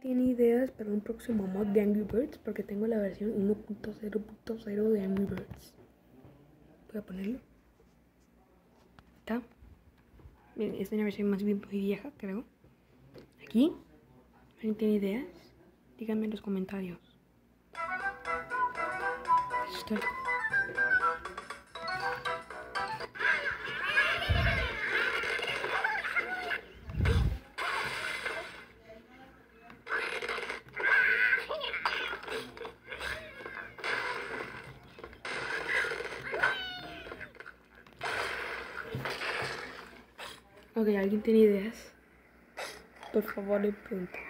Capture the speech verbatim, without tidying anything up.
tiene ideas para un próximo mod de Angry Birds? Porque tengo la versión uno punto cero punto cero de Angry Birds. Voy a ponerlo. Está. Miren, es una versión más bien muy vieja, creo. Aquí. ¿Alguien tiene ideas? Díganme en los comentarios. Está. Ok, ¿alguien tiene ideas? Por favor, le pregunto.